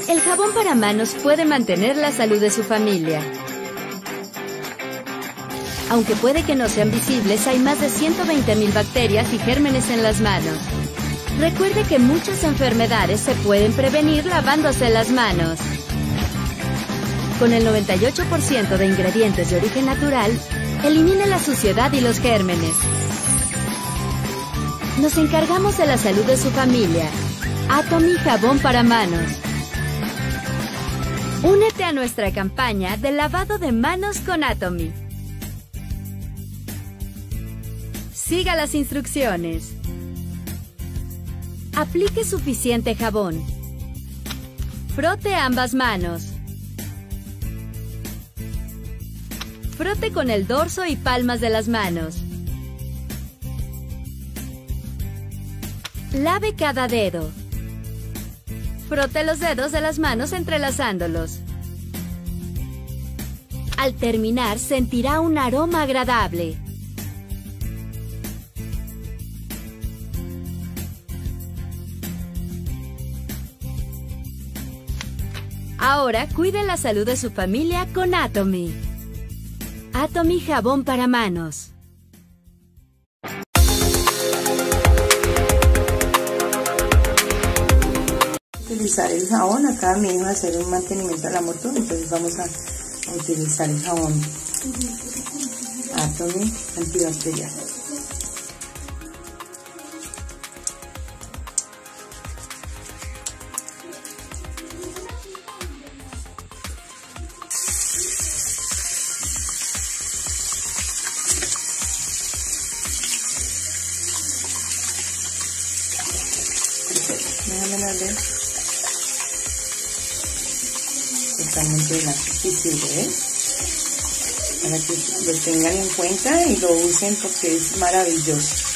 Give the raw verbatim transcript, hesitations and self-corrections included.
El jabón para manos puede mantener la salud de su familia. Aunque puede que no sean visibles, hay más de ciento veinte mil bacterias y gérmenes en las manos. Recuerde que muchas enfermedades se pueden prevenir lavándose las manos. Con el noventa y ocho por ciento de ingredientes de origen natural, elimina la suciedad y los gérmenes. Nos encargamos de la salud de su familia. Atomy Jabón para Manos. Únete a nuestra campaña de lavado de manos con Atomy. Siga las instrucciones. Aplique suficiente jabón. Frote ambas manos. Frote con el dorso y palmas de las manos. Lave cada dedo. Frote los dedos de las manos entrelazándolos. Al terminar, sentirá un aroma agradable. Ahora, cuide la salud de su familia con Atomy. Atomy Jabón para Manos. Utilizar el jabón, acá mi hijo va a hacer un mantenimiento a la moto, entonces vamos a, a utilizar el jabón Atomy antibacterial. Déjame ver. Totalmente suficiente, ¿eh? Para que lo tengan en cuenta y lo usen porque es maravilloso.